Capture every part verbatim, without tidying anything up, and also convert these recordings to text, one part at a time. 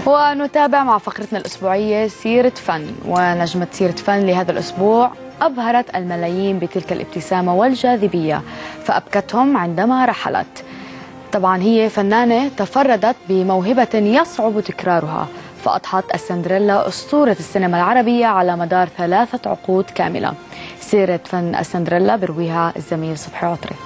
ونتابع مع فقرتنا الأسبوعية سيرة فن، ونجمة سيرة فن لهذا الأسبوع أبهرت الملايين بتلك الابتسامة والجاذبية، فأبكتهم عندما رحلت. طبعا هي فنانة تفردت بموهبة يصعب تكرارها، فأضحت السندريلا أسطورة السينما العربية على مدار ثلاثة عقود كاملة. سيرة فن السندريلا برويها الزميل صبحي عطري.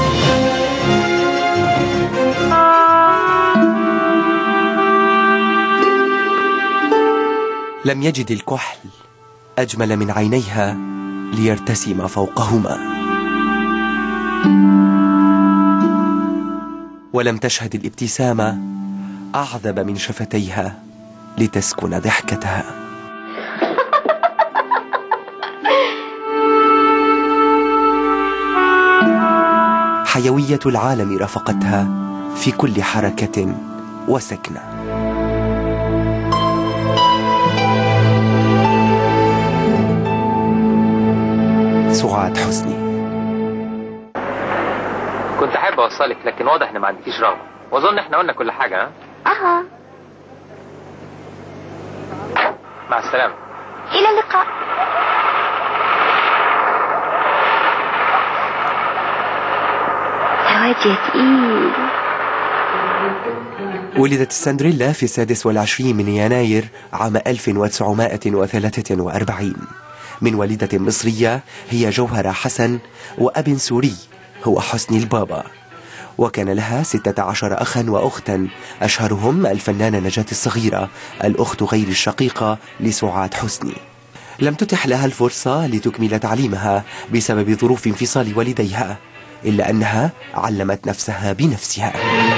لم يجد الكحل أجمل من عينيها ليرتسم فوقهما، ولم تشهد الابتسامة أعذب من شفتيها لتسكن ضحكتها. حيوية العالم رافقتها في كل حركة وسكنة. سعاد حسني. كنت حابب اوصلك لكن واضح ان ما عندكيش رغبه، واظن احنا قلنا كل حاجه. ها اها، مع السلامه. الى اللقاء. زواج تقيل. ولدت السندريلا في السادس والعشرين من يناير عام ألف وتسعمائة وثلاثة وأربعين من والدة مصرية هي جوهرة حسن وأب سوري هو حسني البابا، وكان لها ستة عشر أخا وأختا، أشهرهم الفنانة نجاة الصغيرة الأخت غير الشقيقة لسعاد حسني. لم تتح لها الفرصة لتكمل تعليمها بسبب ظروف انفصال والديها، إلا أنها علمت نفسها بنفسها.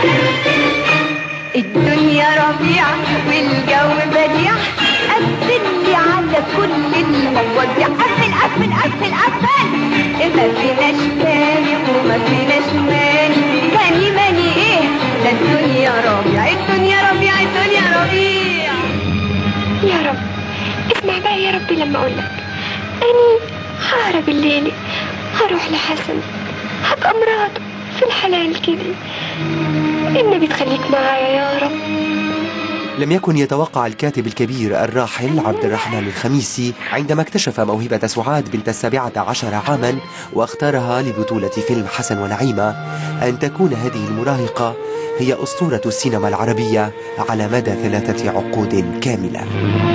الدنيا ربيع والجو بديع، قفل على كل المواضيع، قفل قفل قفل قفل. ما فيناش تاني وما فيناش ماني، تاني ماني ايه؟ ده الدنيا ربيع الدنيا ربيع الدنيا ربيع. يا رب اسمع بقى يا ربي لما اقول لك اني ههرب الليله، هروح لحسن، هبقى مراته في الحلال كده. النبي تخليك معايا يا رب. لم يكن يتوقع الكاتب الكبير الراحل عبد الرحمن الخميسي عندما اكتشف موهبة سعاد بنت السابعة عشر عاما واختارها لبطولة فيلم حسن ونعيمة أن تكون هذه المراهقة هي أسطورة السينما العربية على مدى ثلاثة عقود كاملة.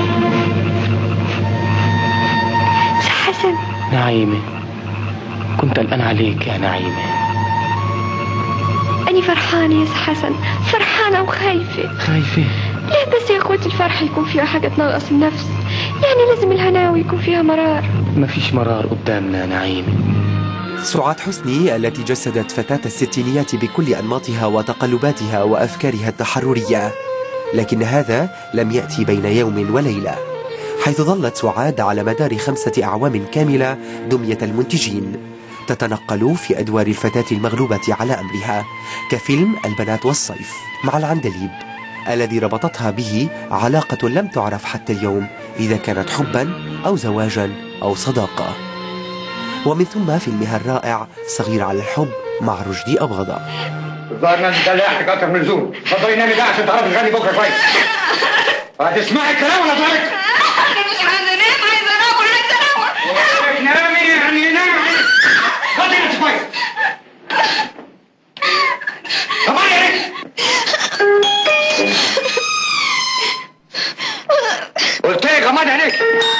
حسن. نعيمة، كنت قلقان عليك يا نعيمة. أنا فرحانة يا حسن، فرحانة وخايفة. خايفة؟ ليه بس يا أخوتي؟ الفرح يكون فيها حاجة تنغص النفس، يعني لازم الهناوي يكون فيها مرار. ما فيش مرار قدامنا نعيمة. سعاد حسني التي جسدت فتاة الستينيات بكل أنماطها وتقلباتها وأفكارها التحررية، لكن هذا لم يأتي بين يوم وليلة، حيث ظلت سعاد على مدار خمسة أعوام كاملة دمية المنتجين، تتنقل في أدوار الفتاة المغلوبة على أمرها، كفيلم البنات والصيف مع العندليب الذي ربطتها به علاقة لم تعرف حتى اليوم إذا كانت حبا أو زواجا أو صداقة، ومن ثم فيلمها الرائع صغير على الحب مع رشدي أباظة. الظاهر انك دلعتك اكتر من اللزوم، اتفضلي نامي بقى عشان تعرفي تغني بكره كويس. هتسمعي الكلام ولا ضربك؟ انا مش عايزه انام، عايزه انام ولا انت نام؟ نامي يعني نامي. اتفضلي انت كويس. طبعا يا ريت. قلت لك غمض عينيك.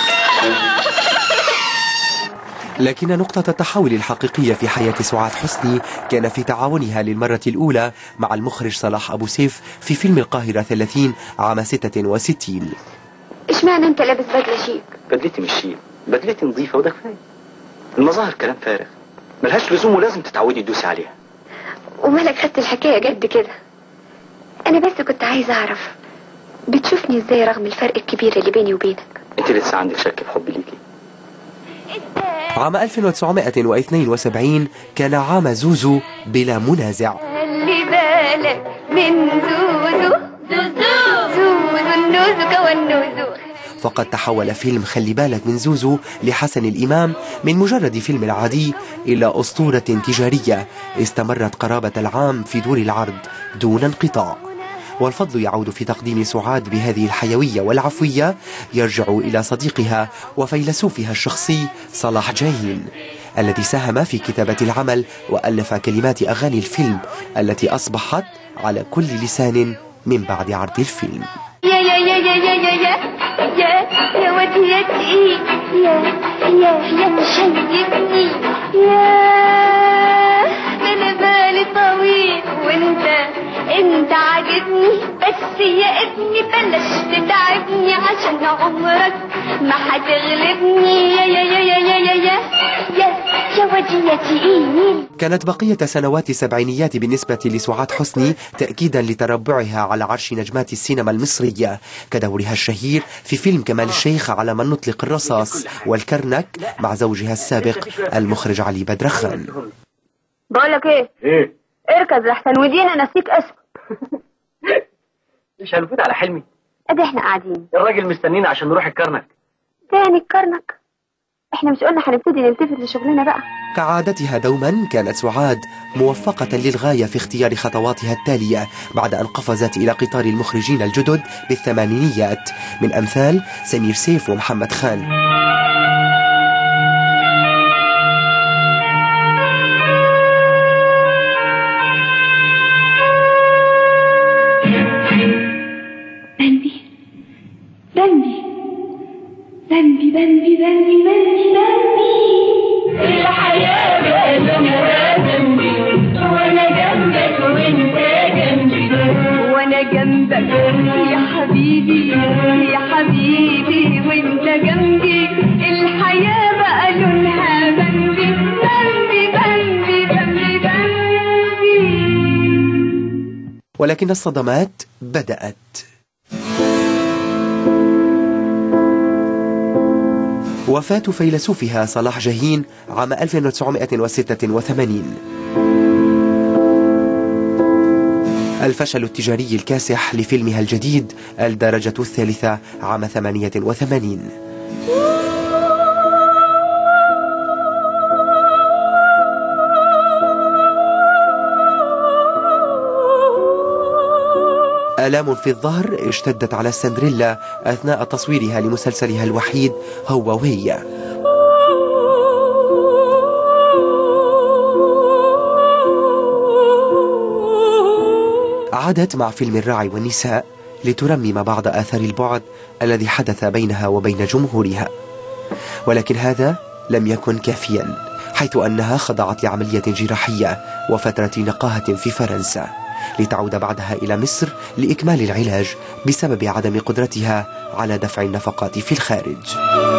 لكن نقطة التحول الحقيقية في حياة سعاد حسني كان في تعاونها للمرة الأولى مع المخرج صلاح أبو سيف في فيلم القاهرة ثلاثين عام ستة وستين. اشمعنى انت لابس بدلة شيك؟ بدلتي مش شيك، بدلتي نظيفة وده كفاية. المظاهر كلام فارغ ملهاش لزوم ولازم تتعودي تدوسي عليها. ومالك خدت الحكاية جد كده؟ انا بس كنت عايزة اعرف بتشوفني ازاي رغم الفرق الكبير اللي بيني وبينك؟ انت لسه عندك شك في حبي ليكي. عام ألف وتسعمائة واثنين وسبعين كان عام زوزو بلا منازع. خلي بالك من زوزو زوزو زوزو النوزو والنوزو. فقد تحول فيلم خلي بالك من زوزو لحسن الإمام من مجرد فيلم عادي إلى أسطورة تجارية استمرت قرابة العام في دور العرض دون انقطاع، والفضل يعود في تقديم سعاد بهذه الحيوية والعفوية يرجع إلى صديقها وفيلسوفها الشخصي صلاح جاهين، الذي ساهم في كتابة العمل وألف كلمات أغاني الفيلم التي أصبحت على كل لسان من بعد عرض الفيلم. يا يا يا يا يا يا يا يا يا وديتي يا يا يا مشيبني يا انا بالي طويل وانت انت عاجبني، بس يا ابني بلاش تتعبني عشان عمرك ما هتغلبني يا يا يا يا يا يا يا يا يا وديتي ايه. كانت بقية سنوات السبعينيات بالنسبة لسعاد حسني تأكيدا لتربعها على عرش نجمات السينما المصرية، كدورها الشهير في فيلم كمال الشيخ على من نطلق الرصاص والكرنك مع زوجها السابق المخرج علي بدرخان. بقولك ايه؟ ايه؟ اركز لحسن ودينا نسيك اسم. مش هنفوت على حلمي؟ ادي احنا قاعدين، الراجل مستنينا عشان نروح الكرنك. تاني الكرنك؟ احنا مش قلنا هنبتدي نلتفت لشغلنا بقى؟ كعادتها دوما كانت سعاد موفقة للغاية في اختيار خطواتها التالية بعد أن قفزت إلى قطار المخرجين الجدد بالثمانينيات من أمثال سمير سيف ومحمد خان. بندي بندي بندي بندي بندي بندي الحياة بقى بندي وانا جنبك وانت جنبي وانا جنبك يا حبيبي يا حبيبي وانت جنبي الحياة بقى لونها بندي بندي بندي بندي بندي. ولكن الصدمات بدأت. وفاة فيلسوفها صلاح جاهين عام ألف وتسعمائة وستة وثمانين. الفشل التجاري الكاسح لفيلمها الجديد الدرجة الثالثة عام ثمانية وثمانين. آلام في الظهر اشتدت على السندريلا أثناء تصويرها لمسلسلها الوحيد هو وهي. عادت مع فيلم الراعي والنساء لترمم بعض آثار البعد الذي حدث بينها وبين جمهورها، ولكن هذا لم يكن كافيا، حيث أنها خضعت لعملية جراحية وفترة نقاهة في فرنسا، لتعود بعدها إلى مصر لإكمال العلاج بسبب عدم قدرتها على دفع النفقات في الخارج.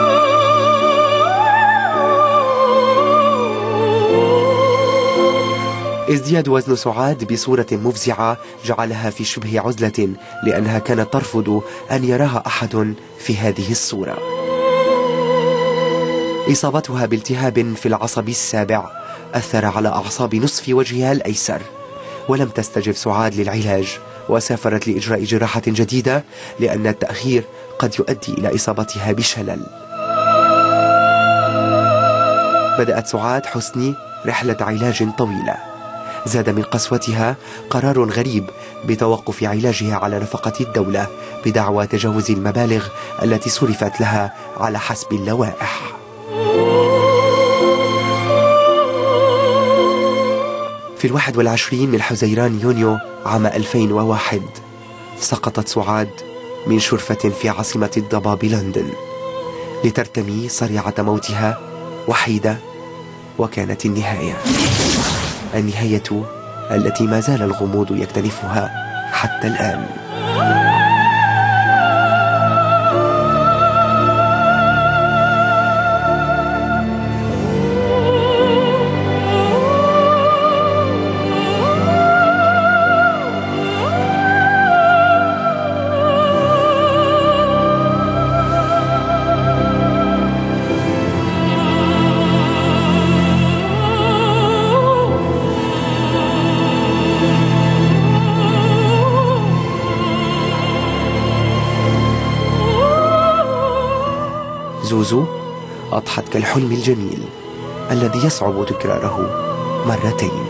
ازدياد وزن سعاد بصورة مفزعة جعلها في شبه عزلة، لأنها كانت ترفض أن يراها أحد في هذه الصورة. إصابتها بالتهاب في العصب السابع أثر على أعصاب نصف وجهها الأيسر، ولم تستجب سعاد للعلاج وسافرت لإجراء جراحة جديدة، لأن التأخير قد يؤدي إلى إصابتها بشلل. بدأت سعاد حسني رحلة علاج طويلة، زاد من قسوتها قرار غريب بتوقف علاجها على نفقة الدولة بدعوى تجاوز المبالغ التي صرفت لها على حسب اللوائح. في الواحد والعشرين من حزيران يونيو عام ألفين وواحد سقطت سعاد من شرفة في عاصمة الضباب لندن لترتمي صريعة موتها وحيدة، وكانت النهاية النهاية التي ما زال الغموض يكتنفها حتى الآن. زوزو أضحت كالحلم الجميل الذي يصعب تكراره مرتين.